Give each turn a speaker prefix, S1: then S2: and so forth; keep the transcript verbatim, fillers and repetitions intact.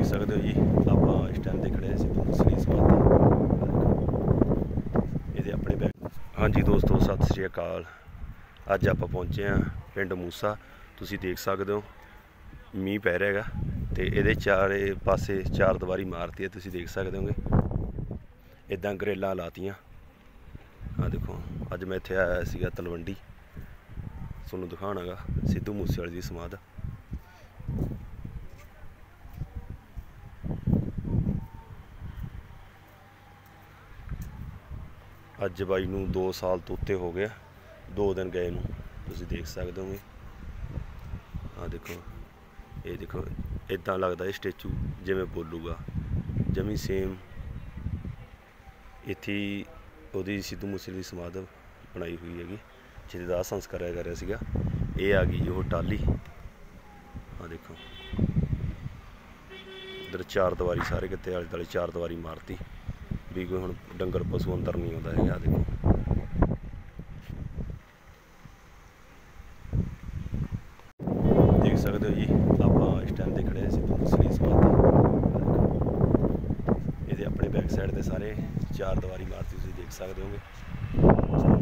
S1: सकते हो जी आप इस टाइम ते खड़े सिद्धू मूसेवाले समाधि ये अपने बैग। हाँ जी दोस्तों सत श्री अकाल। अज आप पहुँचे हैं पिंड मूसा। तुसी देख सकते हो मीह पै रहा है तो ये चारे पासे चार दीवारी मारती है। तुसी देख सकते होगे इदा ग्रिल्लां लातियां। हाँ देखो अज मैं इत्थे आया सीगा तलवंडी तुहानूं दिखाना गा सिद्धू मूसेवाले दी समाध। अज बाई नूं दो साल तो उत्ते हो गया, दो दिन गए नूं तुसीं देख सकते होगे। हाँ देखो ये देखो इदा लगता है स्टैचू जिवें बोलूगा जमी सेम। इत्थे उहदी सिद्धू मूसेवाले दी समाध बनाई हुई हैगी जिहदे दा संस्कार कर रहा सीगा। ये आ गई वो टाली। हाँ देखो इधर चार दीवारी सारे किते आले दुआले चार दीवारी मारती भी कोई हुण डंगर पशु अंदर नहीं आता है। आ देखो देख सकते हो जी आप इस टाइम ते खड़े सिद्धू मूसेवाले समाधि ये अपने बैक साइड ते सारे चार दीवारी मारती तुसीं देख सकते होगे।